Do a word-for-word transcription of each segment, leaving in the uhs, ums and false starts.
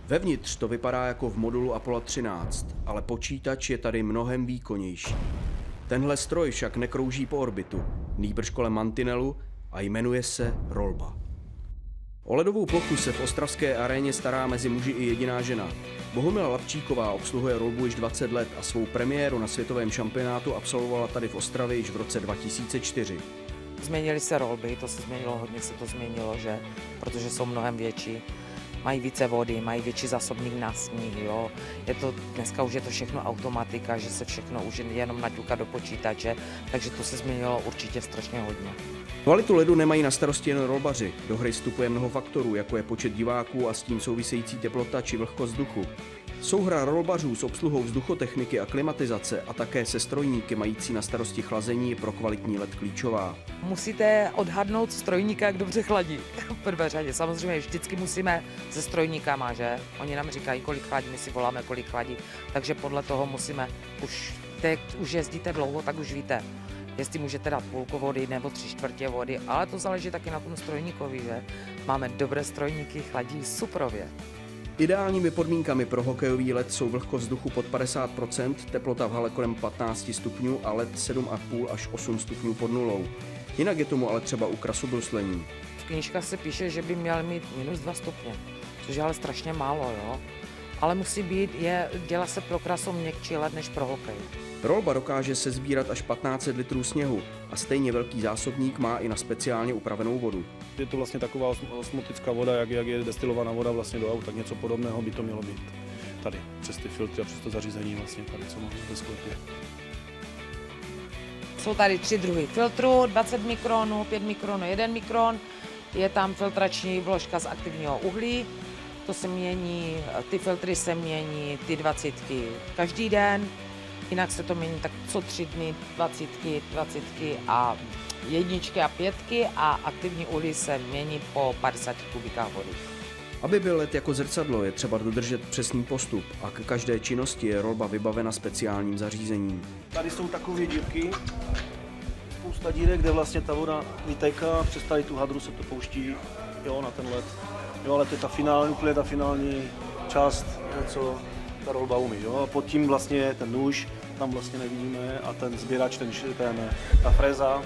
Vevnitř to vypadá jako v modulu Apollo třináct, ale počítač je tady mnohem výkonnější. Tenhle stroj však nekrouží po orbitu, nýbrž kolem mantinelu a jmenuje se rolba. O ledovou plochu se v ostravské aréně stará mezi muži i jediná žena. Bohumila Lapčíková obsluhuje rolbu již dvacet let a svou premiéru na světovém šampionátu absolvovala tady v Ostravě již v roce dva tisíce čtyři. Změnily se rolby, to se změnilo, hodně se to změnilo, že, protože jsou mnohem větší. Mají více vody, mají větší zásobník na sníh, jo. Je to, dneska už je to všechno automatika, že se všechno už jenom naťuká do počítače, takže to se změnilo určitě strašně hodně. Kvalitu ledu nemají na starosti jen rolbaři. Do hry vstupuje mnoho faktorů, jako je počet diváků a s tím související teplota či vlhkost vzduchu. Souhra rolbařů s obsluhou vzduchotechniky a klimatizace a také se strojníky mající na starosti chlazení je pro kvalitní led klíčová. Musíte odhadnout strojníka, jak dobře chladí. V prvé řadě samozřejmě vždycky musíme se strojníkama, že? Oni nám říkají, kolik chladí, my si voláme, kolik chladí. Takže podle toho musíme, už, teď už jezdíte dlouho, tak už víte, jestli můžete dát půlku vody nebo tři čtvrtě vody, ale to záleží taky na tom strojníkovi, že? Máme dobré strojníky, chladí suprově. Ideálními podmínkami pro hokejový led jsou vlhkost vzduchu pod padesát procent, teplota v hale kolem patnáct stupňů a led sedm a půl až osm stupňů pod nulou. Jinak je tomu ale třeba u krasobruslení. V knížkách se píše, že by měl mít minus dva stupně, což je ale strašně málo, jo? Ale musí být, je, dělá se pro krasu měkčí led než pro hokej. Rolba dokáže sesbírat až patnáct set litrů sněhu a stejně velký zásobník má i na speciálně upravenou vodu. Je to vlastně taková osmotická voda, jak, jak je destilovaná voda vlastně do aut, tak něco podobného by to mělo být tady, přes ty filtry a přes to zařízení vlastně tady, co máme ve sklepě. Jsou tady tři druhy filtrů, dvacet mikronů, pět mikronů, jeden mikron. Je tam filtrační vložka z aktivního uhlí. To se mění, ty filtry se mění, ty dvacítky každý den. Jinak se to mění tak co tři dny, dvacítky, dvacítky a jedničky a pětky a aktivní uhlí se mění po padesáti kubikách vody. Aby byl led jako zrcadlo, je třeba dodržet přesný postup a k každé činnosti je rolba vybavena speciálním zařízením. Tady jsou takové dírky, spousta dírek, kde vlastně ta voda vytéká, přes tady tu hadru se to pouští, jo, na ten led. Jo, ale to je ta finální, úplně ta finální část, co ta rolba umí, jo. A pod tím vlastně ten nůž, tam vlastně nevidíme, a ten sběrač, ten, ten, ta fréza.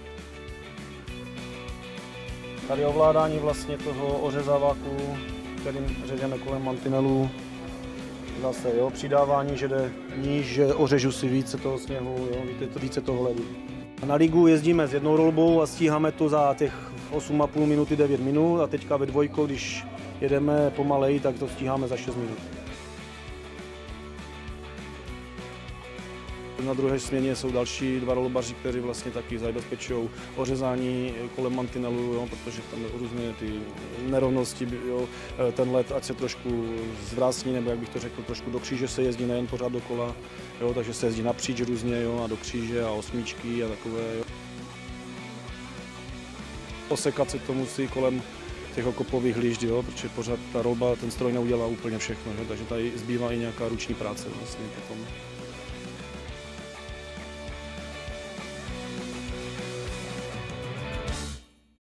Tady ovládání vlastně toho ořezáváku, kterým řežeme kolem mantinelu. Zase, jo, přidávání, že jde níž, že ořežu si více toho sněhu, jo, víte, více toho ledu. Na ligu jezdíme s jednou rolbou a stíháme to za těch osm a půl minuty, devět minut a teďka ve dvojkou, když jedeme pomaleji, tak to stíháme za šest minut. Na druhé směně jsou další dva rolbaři, kteří vlastně taky zabezpečují ořezání kolem mantinelu, jo, protože tam různé ty nerovnosti, jo, ten led, ať se trošku zvrásní, nebo jak bych to řekl, trošku do kříže se jezdí, nejen pořád dokola, jo, takže se jezdí napříč různě, jo, a do kříže a osmičky a takové. Jo. Osekat se to musí kolem těch okopových hlížd, jo, protože pořád ta rolba, ten stroj neudělá úplně všechno, jo, takže tady zbývá i nějaká ruční práce vlastně potom.